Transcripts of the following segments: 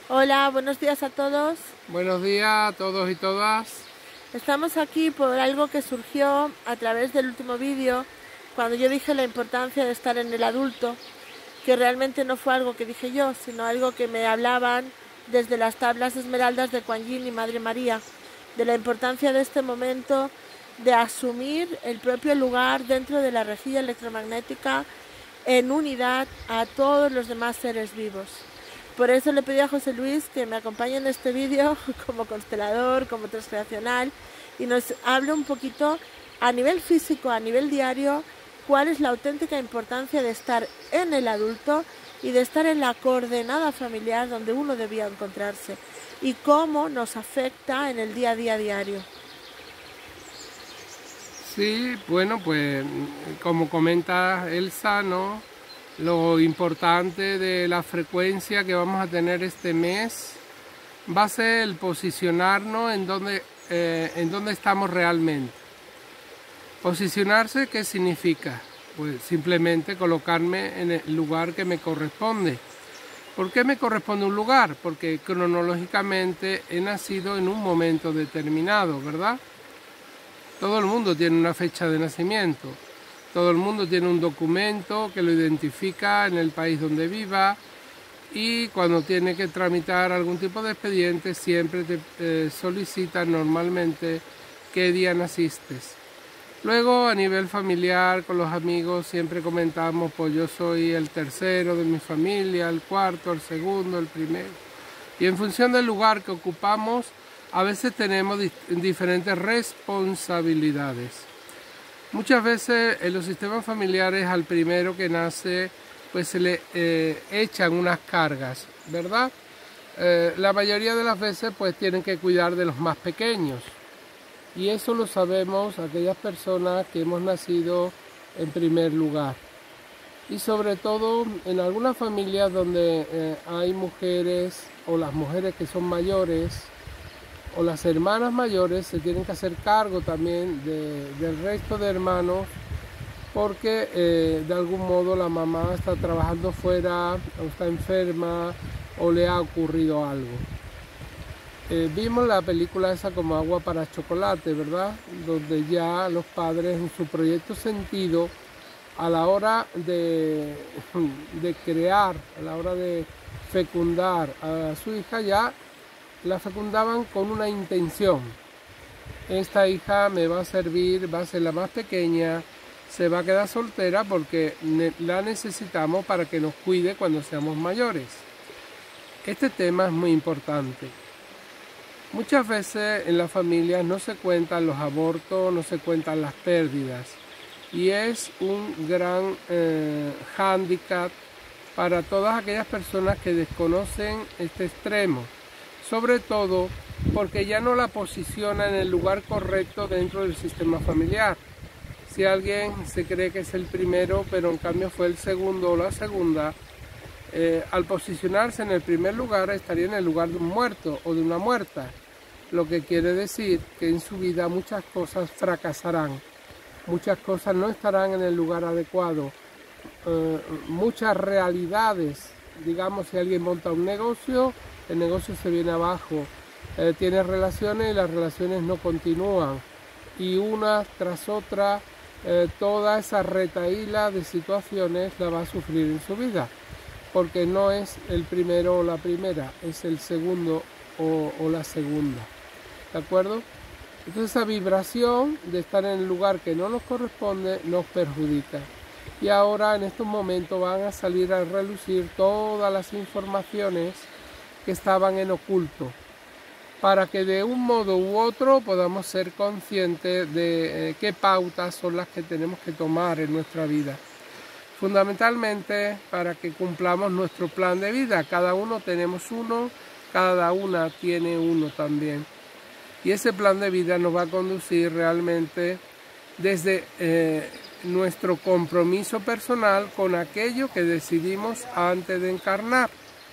Hola, buenos días a todos. Buenos días a todos y todas. Estamos aquí por algo que surgió a través del último vídeo, cuando yo dije la importancia de estar en el adulto, que realmente no fue algo que dije yo, sino algo que me hablaban desde las tablas esmeraldas de Kuan Yin y Madre María, de la importancia de este momento de asumir el propio lugar dentro de la rejilla electromagnética en unidad a todos los demás seres vivos. Por eso le pedí a José Luis que me acompañe en este vídeo como constelador, como transcreacional, y nos hable un poquito a nivel físico, a nivel diario, cuál es la auténtica importancia de estar en el adulto y de estar en la coordenada familiar donde uno debía encontrarse, y cómo nos afecta en el día a día diario. Sí, bueno, pues como comenta Elsa, ¿no? Lo importante de la frecuencia que vamos a tener este mes va a ser el posicionarnos en donde estamos realmente. Posicionarse, ¿qué significa? Pues simplemente colocarme en el lugar que me corresponde. ¿Por qué me corresponde un lugar? Porque cronológicamente he nacido en un momento determinado, ¿verdad? Todo el mundo tiene una fecha de nacimiento. Todo el mundo tiene un documento que lo identifica en el país donde viva, y cuando tiene que tramitar algún tipo de expediente siempre te solicitan normalmente qué día naciste. Luego, a nivel familiar, con los amigos siempre comentamos, pues yo soy el tercero de mi familia, el cuarto, el segundo, el primero. Y en función del lugar que ocupamos, a veces tenemos diferentes responsabilidades. Muchas veces en los sistemas familiares al primero que nace pues se le echan unas cargas, ¿verdad? La mayoría de las veces pues tienen que cuidar de los más pequeños, y eso lo sabemos aquellas personas que hemos nacido en primer lugar. Y sobre todo en algunas familias donde hay mujeres, o las mujeres que son mayores, o las hermanas mayores, se tienen que hacer cargo también del resto de hermanos, porque de algún modo la mamá está trabajando fuera, o está enferma, o le ha ocurrido algo. Vimos la película esa como Agua para Chocolate, ¿verdad? Donde ya los padres en su proyecto sentido, a la hora de crear, a la hora de fecundar a su hija, ya la fecundaban con una intención. Esta hija me va a servir, va a ser la más pequeña, se va a quedar soltera porque la necesitamos para que nos cuide cuando seamos mayores. Este tema es muy importante. Muchas veces en las familias no se cuentan los abortos, no se cuentan las pérdidas, y es un gran hándicap para todas aquellas personas que desconocen este extremo, sobre todo porque ya no la posiciona en el lugar correcto dentro del sistema familiar. Si alguien se cree que es el primero, pero en cambio fue el segundo o la segunda, al posicionarse en el primer lugar estaría en el lugar de un muerto o de una muerta, lo que quiere decir que en su vida muchas cosas fracasarán, muchas cosas no estarán en el lugar adecuado, muchas realidades, digamos, si alguien monta un negocio, el negocio se viene abajo, tiene relaciones y las relaciones no continúan, y una tras otra toda esa retahíla de situaciones la va a sufrir en su vida, porque no es el primero o la primera, es el segundo o la segunda, ¿de acuerdo? Entonces esa vibración de estar en el lugar que no nos corresponde nos perjudica, y ahora en estos momentos van a salir a relucir todas las informaciones que estaban en oculto, para que de un modo u otro podamos ser conscientes de qué pautas son las que tenemos que tomar en nuestra vida. Fundamentalmente para que cumplamos nuestro plan de vida. Cada uno tenemos uno, cada una tiene uno también. Y ese plan de vida nos va a conducir realmente desde nuestro compromiso personal con aquello que decidimos antes de encarnar.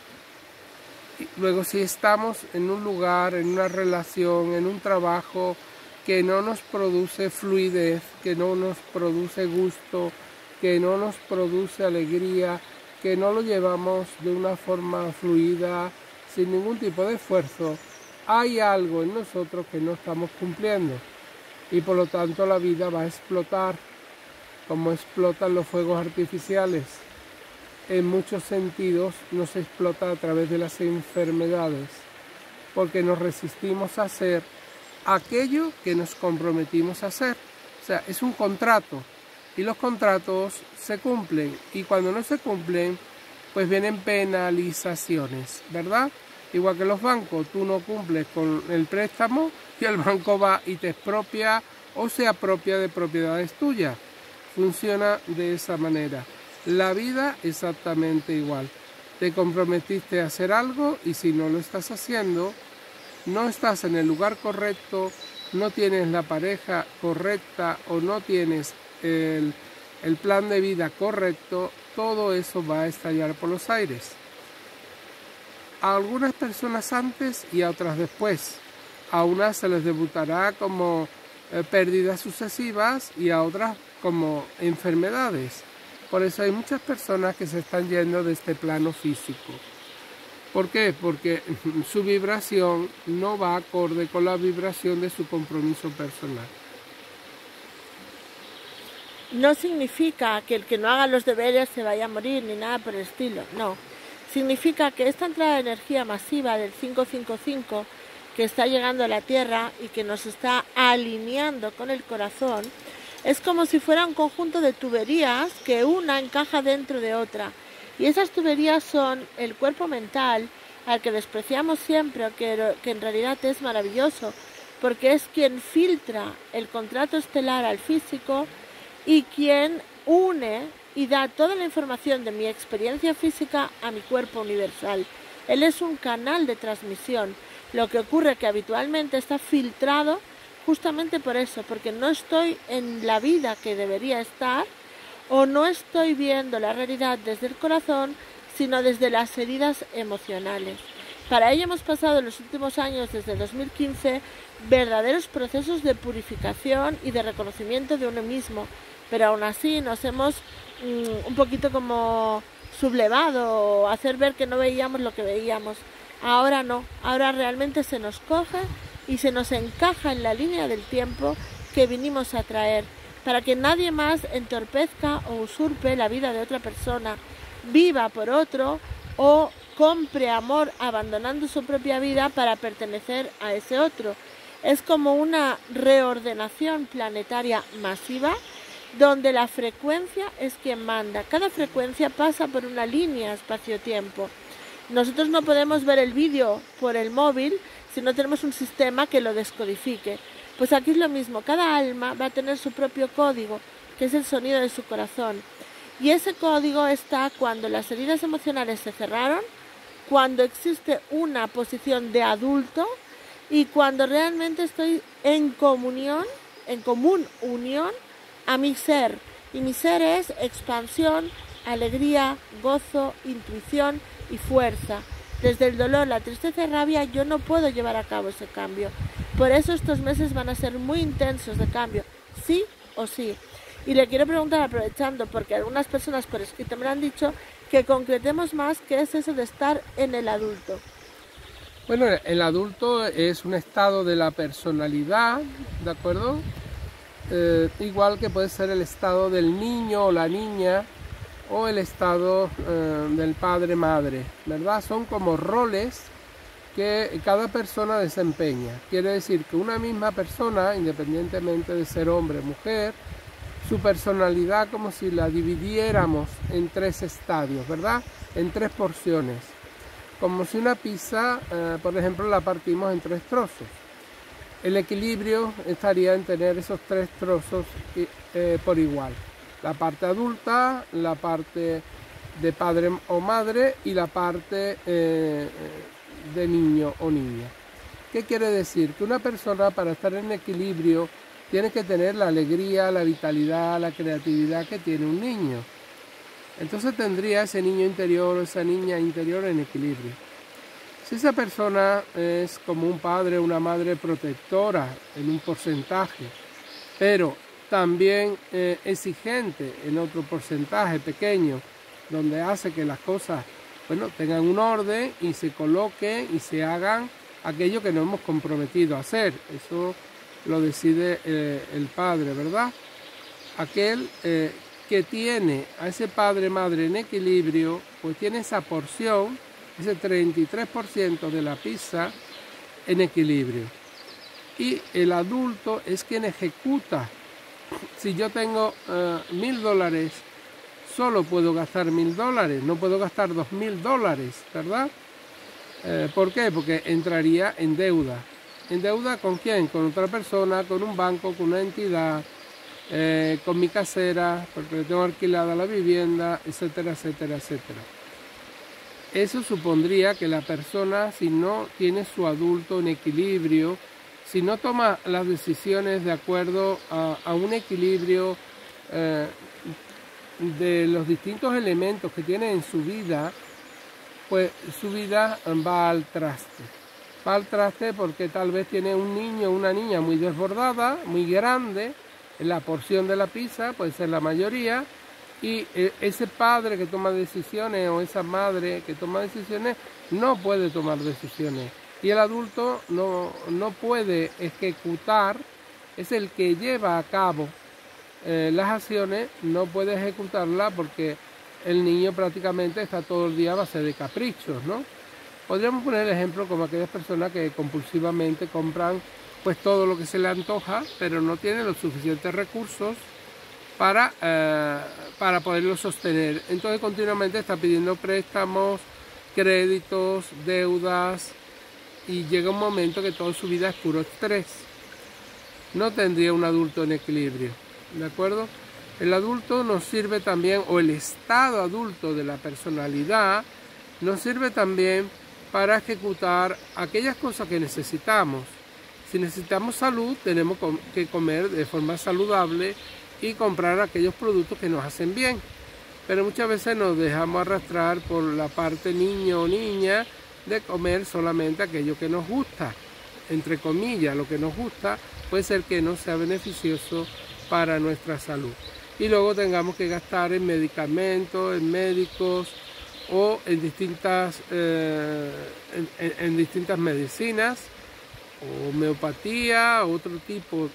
Luego, si estamos en un lugar, en una relación, en un trabajo que no nos produce fluidez, que no nos produce gusto, que no nos produce alegría, que no lo llevamos de una forma fluida, sin ningún tipo de esfuerzo, hay algo en nosotros que no estamos cumpliendo y por lo tanto la vida va a explotar como explotan los fuegos artificiales. En muchos sentidos nos explota a través de las enfermedades porque nos resistimos a hacer aquello que nos comprometimos a hacer. O sea, es un contrato y los contratos se cumplen y cuando no se cumplen pues vienen penalizaciones, ¿verdad? Igual que los bancos, tú no cumples con el préstamo y el banco va y te expropia o se apropia de propiedades tuyas. Funciona de esa manera. La vida exactamente igual. Te comprometiste a hacer algo y si no lo estás haciendo, no estás en el lugar correcto, no tienes la pareja correcta o no tienes el plan de vida correcto, todo eso va a estallar por los aires. A algunas personas antes y a otras después. A unas se les debutará como pérdidas sucesivas y a otras como enfermedades. Por eso hay muchas personas que se están yendo de este plano físico. ¿Por qué? Porque su vibración no va acorde con la vibración de su compromiso personal. No significa que el que no haga los deberes se vaya a morir ni nada por el estilo, no. Significa que esta entrada de energía masiva del 555 que está llegando a la Tierra y que nos está alineando con el corazón, es como si fuera un conjunto de tuberías que una encaja dentro de otra. Y esas tuberías son el cuerpo mental, al que despreciamos siempre, que en realidad es maravilloso, porque es quien filtra el contrato estelar al físico y quien une y da toda la información de mi experiencia física a mi cuerpo universal. Él es un canal de transmisión. Lo que ocurre es que habitualmente está filtrado justamente por eso, porque no estoy en la vida que debería estar o no estoy viendo la realidad desde el corazón, sino desde las heridas emocionales. Para ello hemos pasado en los últimos años, desde 2015, verdaderos procesos de purificación y de reconocimiento de uno mismo, pero aún así nos hemos un poquito como sublevado, hacer ver que no veíamos lo que veíamos. Ahora no, ahora realmente se nos coge y se nos encaja en la línea del tiempo que vinimos a traer, para que nadie más entorpezca o usurpe la vida de otra persona, viva por otro o compre amor abandonando su propia vida para pertenecer a ese otro. Es como una reordenación planetaria masiva donde la frecuencia es quien manda. Cada frecuencia pasa por una línea espacio-tiempo. Nosotros no podemos ver el vídeo por el móvil si no tenemos un sistema que lo descodifique. Pues aquí es lo mismo, cada alma va a tener su propio código, que es el sonido de su corazón. Y ese código está cuando las heridas emocionales se cerraron, cuando existe una posición de adulto y cuando realmente estoy en comunión, en común unión a mi ser. Y mi ser es expansión, alegría, gozo, intuición y fuerza. Desde el dolor, la tristeza y rabia yo no puedo llevar a cabo ese cambio. Por eso estos meses van a ser muy intensos de cambio, sí o sí. Y le quiero preguntar, aprovechando, porque algunas personas por escrito me lo han dicho, que concretemos más qué es eso de estar en el adulto. Bueno, el adulto es un estado de la personalidad, ¿de acuerdo? Igual que puede ser el estado del niño o la niña o el estado del padre-madre, ¿verdad? Son como roles que cada persona desempeña. Quiere decir que una misma persona, independientemente de ser hombre o mujer, su personalidad como si la dividiéramos en 3 estadios, ¿verdad? En 3 porciones. Como si una pizza, por ejemplo, la partimos en 3 trozos. El equilibrio estaría en tener esos 3 trozos por igual. La parte adulta, la parte de padre o madre y la parte de niño o niña. ¿Qué quiere decir? Que una persona, para estar en equilibrio, tiene que tener la alegría, la vitalidad, la creatividad que tiene un niño. Entonces tendría ese niño interior o esa niña interior en equilibrio. Si esa persona es como un padre o una madre protectora en un porcentaje, pero también exigente en otro porcentaje pequeño, donde hace que las cosas bueno, tengan un orden y se coloquen y se hagan aquello que nos hemos comprometido a hacer. Eso lo decide el padre, ¿verdad? Aquel que tiene a ese padre madre en equilibrio, pues tiene esa porción, ese 33% de la pizza en equilibrio. Y el adulto es quien ejecuta. Si yo tengo $1000, solo puedo gastar $1000, no puedo gastar $2000, ¿verdad? ¿Por qué? Porque entraría en deuda. ¿En deuda con quién? Con otra persona, con un banco, con una entidad, con mi casera, porque le tengo alquilada la vivienda, etcétera, etcétera, etcétera. Eso supondría que la persona, si no tiene su adulto en equilibrio, si no toma las decisiones de acuerdo a un equilibrio de los distintos elementos que tiene en su vida, pues su vida va al traste. Va al traste porque tal vez tiene un niño o una niña muy desbordada, muy grande, en la porción de la pizza, puede ser la mayoría, y ese padre que toma decisiones o esa madre que toma decisiones no puede tomar decisiones. Y el adulto no puede ejecutar, es el que lleva a cabo las acciones, no puede ejecutarlas porque el niño prácticamente está todo el día a base de caprichos, ¿no? Podríamos poner el ejemplo como aquellas personas que compulsivamente compran pues todo lo que se le antoja, pero no tienen los suficientes recursos para poderlo sostener. Entonces continuamente está pidiendo préstamos, créditos, deudas, y llega un momento que toda su vida es puro estrés. No tendría un adulto en equilibrio, ¿de acuerdo? El adulto nos sirve también, o el estado adulto de la personalidad, nos sirve también para ejecutar aquellas cosas que necesitamos. Si necesitamos salud, tenemos que comer de forma saludable y comprar aquellos productos que nos hacen bien. Pero muchas veces nos dejamos arrastrar por la parte niño o niña de comer solamente aquello que nos gusta, entre comillas. Lo que nos gusta puede ser que no sea beneficioso para nuestra salud, y luego tengamos que gastar en medicamentos, en médicos o en distintas medicinas, homeopatía, otro tipo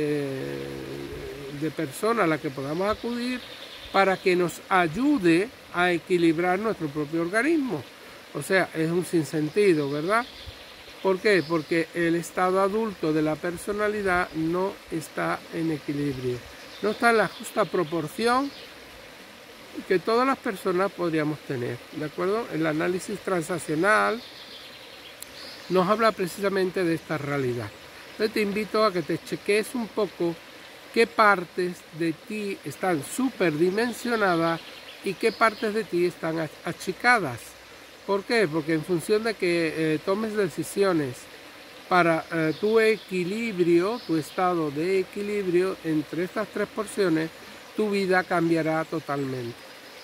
de persona a la que podamos acudir para que nos ayude a equilibrar nuestro propio organismo. O sea, es un sinsentido, ¿verdad? ¿Por qué? Porque el estado adulto de la personalidad no está en equilibrio. No está en la justa proporción que todas las personas podríamos tener, ¿de acuerdo? El análisis transaccional nos habla precisamente de esta realidad. Entonces te invito a que te cheques un poco qué partes de ti están superdimensionadas y qué partes de ti están achicadas. ¿Por qué? Porque en función de que tomes decisiones para tu equilibrio, tu estado de equilibrio entre estas tres porciones, tu vida cambiará totalmente.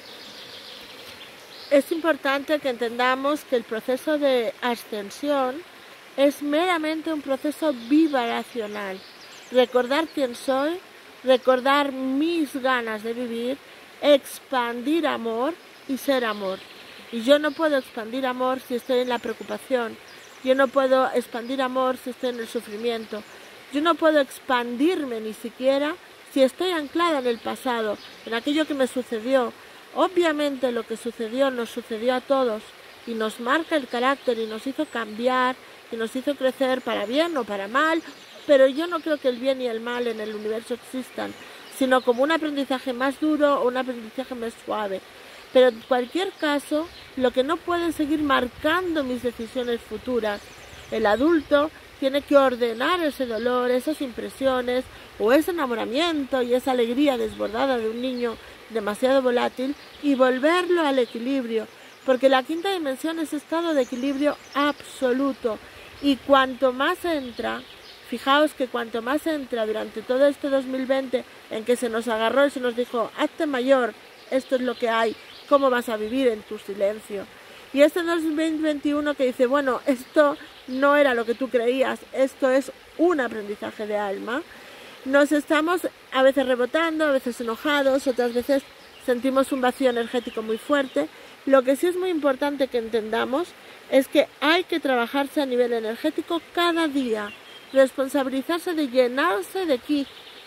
Es importante que entendamos que el proceso de ascensión es meramente un proceso vibracional. Recordar quién soy, recordar mis ganas de vivir, expandir amor y ser amor. Y yo no puedo expandir amor si estoy en la preocupación. Yo no puedo expandir amor si estoy en el sufrimiento. Yo no puedo expandirme ni siquiera si estoy anclada en el pasado, en aquello que me sucedió. Obviamente lo que sucedió nos sucedió a todos y nos marca el carácter y nos hizo cambiar y nos hizo crecer para bien o para mal, pero yo no creo que el bien y el mal en el universo existan, sino como un aprendizaje más duro o un aprendizaje más suave. Pero en cualquier caso, lo que no puede seguir marcando mis decisiones futuras, el adulto tiene que ordenar ese dolor, esas impresiones o ese enamoramiento y esa alegría desbordada de un niño demasiado volátil y volverlo al equilibrio, porque la quinta dimensión es estado de equilibrio absoluto, y cuanto más entra, fijaos que cuanto más entra durante todo este 2020 en que se nos agarró y se nos dijo, hazte mayor, esto es lo que hay, ¿cómo vas a vivir en tu silencio? Y este 2021 que dice, bueno, esto no era lo que tú creías, esto es un aprendizaje de alma. Nos estamos a veces rebotando, a veces enojados, otras veces sentimos un vacío energético muy fuerte. Lo que sí es muy importante que entendamos es que hay que trabajarse a nivel energético cada día, responsabilizarse de llenarse de ki,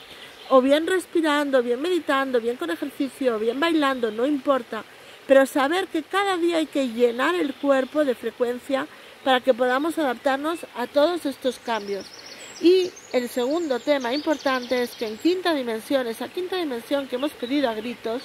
o bien respirando, bien meditando, bien con ejercicio, bien bailando, no importa, pero saber que cada día hay que llenar el cuerpo de frecuencia para que podamos adaptarnos a todos estos cambios. Y el segundo tema importante es que en quinta dimensión, esa quinta dimensión que hemos pedido a gritos,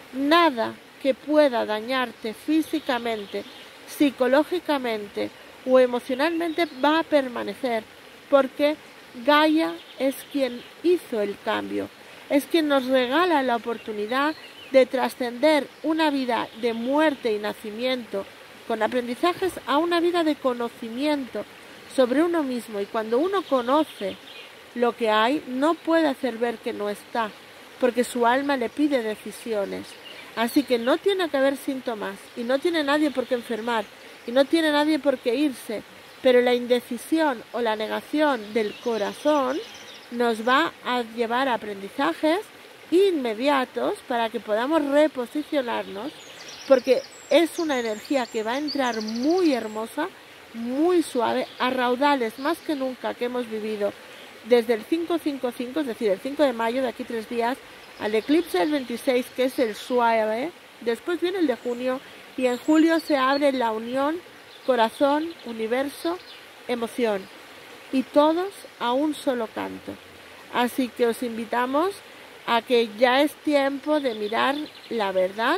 nada que pueda dañarte físicamente, psicológicamente o emocionalmente va a permanecer, porque Gaia es quien hizo el cambio, es quien nos regala la oportunidad de trascender una vida de muerte y nacimiento con aprendizajes a una vida de conocimiento sobre uno mismo. Y cuando uno conoce lo que hay, no puede hacer ver que no está, porque su alma le pide decisiones. Así que no tiene que haber síntomas y no tiene nadie por qué enfermar y no tiene nadie por qué irse, pero la indecisión o la negación del corazón nos va a llevar a aprendizajes inmediatos para que podamos reposicionarnos, porque es una energía que va a entrar muy hermosa, muy suave, a raudales más que nunca que hemos vivido desde el 555, es decir, el 5 de mayo, de aquí 3 días, al eclipse del 26, que es el suave, después viene el de junio, y en julio se abre la unión corazón, universo, emoción, y todos a un solo canto. Así que os invitamos a que ya es tiempo de mirar la verdad.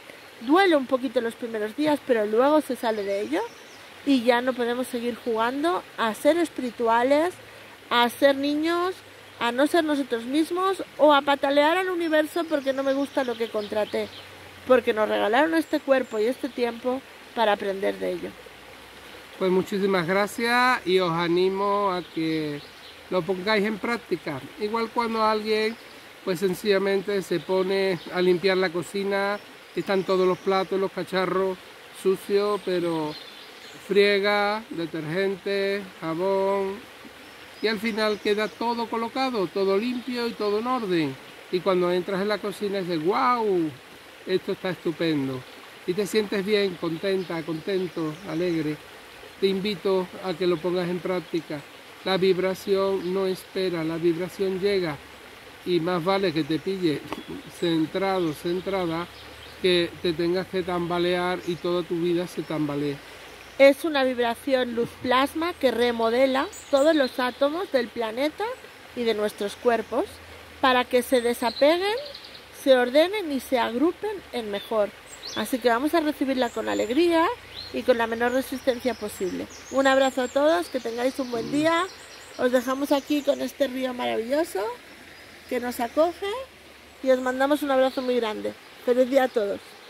Duele un poquito los primeros días, pero luego se sale de ello y ya no podemos seguir jugando a ser espirituales, a ser niños, a no ser nosotros mismos o a patalear al universo porque no me gusta lo que contraté, porque nos regalaron este cuerpo y este tiempo para aprender de ello. Pues muchísimas gracias y os animo a que lo pongáis en práctica. Igual cuando alguien pues sencillamente se pone a limpiar la cocina, están todos los platos, los cacharros sucios, pero friega, detergente, jabón y al final queda todo colocado, todo limpio y todo en orden. Y cuando entras en la cocina dices, wow, esto está estupendo. Y te sientes bien, contenta, contento, alegre. Te invito a que lo pongas en práctica. La vibración no espera, la vibración llega. Y más vale que te pille centrado, centrada, que te tengas que tambalear y toda tu vida se tambalee. Es una vibración luz plasma que remodela todos los átomos del planeta y de nuestros cuerpos para que se desapeguen, se ordenen y se agrupen en mejor. Así que vamos a recibirla con alegría y con la menor resistencia posible. Un abrazo a todos, que tengáis un buen día. Os dejamos aquí con este río maravilloso que nos acoge y os mandamos un abrazo muy grande. Feliz día a todos.